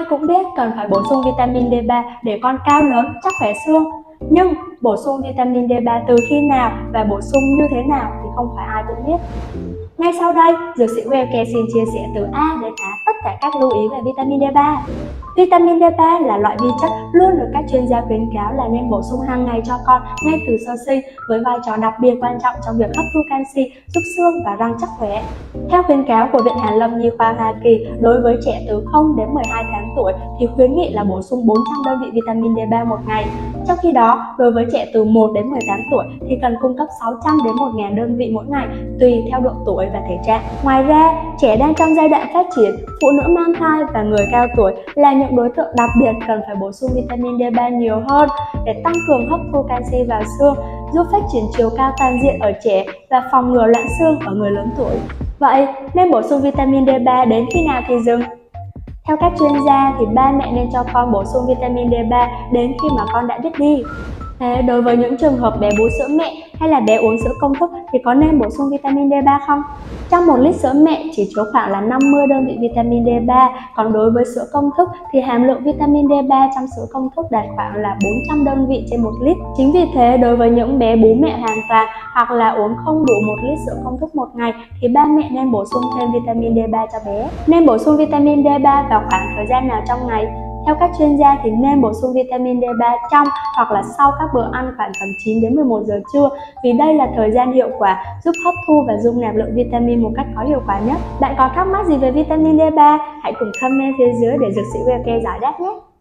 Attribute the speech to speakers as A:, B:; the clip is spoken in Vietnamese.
A: Ai cũng biết cần phải bổ sung vitamin D3 để con cao lớn, chắc khỏe xương. Nhưng bổ sung vitamin D3 từ khi nào và bổ sung như thế nào thì không phải ai cũng biết. Ngay sau đây, dược sĩ Wellcare xin chia sẻ từ A đến Á tất cả các lưu ý về vitamin D3. Vitamin D3 là loại vi chất luôn được các chuyên gia khuyến cáo là nên bổ sung hàng ngày cho con ngay từ sơ sinh, với vai trò đặc biệt quan trọng trong việc hấp thu canxi, giúp xương và răng chắc khỏe. Theo khuyến cáo của Viện Hàn Lâm Nhi khoa Hoa Kỳ, đối với trẻ từ 0 đến 12 tháng tuổi thì khuyến nghị là bổ sung 400 đơn vị vitamin D3 một ngày. Trong khi đó, đối với trẻ từ 1 đến 18 tuổi thì cần cung cấp 600 đến 1.000 đơn vị mỗi ngày, tùy theo độ tuổi và thể trạng. Ngoài ra, trẻ đang trong giai đoạn phát triển, phụ nữ mang thai và người cao tuổi là những đối tượng đặc biệt cần phải bổ sung vitamin D3 nhiều hơn để tăng cường hấp thu canxi vào xương, giúp phát triển chiều cao toàn diện ở trẻ và phòng ngừa loãng xương ở người lớn tuổi. Vậy nên bổ sung vitamin D3 đến khi nào thì dừng? Theo các chuyên gia thì ba mẹ nên cho con bổ sung vitamin D3 đến khi mà con đã biết đi. Thế đối với những trường hợp bé bú sữa mẹ hay là bé uống sữa công thức thì có nên bổ sung vitamin D3 không? Trong 1 lít sữa mẹ chỉ chứa khoảng là 50 đơn vị vitamin D3, còn đối với sữa công thức thì hàm lượng vitamin D3 trong sữa công thức đạt khoảng là 400 đơn vị trên 1 lít. Chính vì thế, đối với những bé bú mẹ hoàn toàn hoặc là uống không đủ 1 lít sữa công thức một ngày thì ba mẹ nên bổ sung thêm vitamin D3 cho bé. Nên bổ sung vitamin D3 vào khoảng thời gian nào trong ngày? Theo các chuyên gia thì nên bổ sung vitamin D3 trong hoặc là sau các bữa ăn khoảng tầm 9 đến 11 giờ trưa, vì đây là thời gian hiệu quả giúp hấp thu và dung nạp lượng vitamin một cách có hiệu quả nhất. Bạn có thắc mắc gì về vitamin D3? Hãy cùng comment phía dưới để dược sĩ Wellcare giải đáp nhé!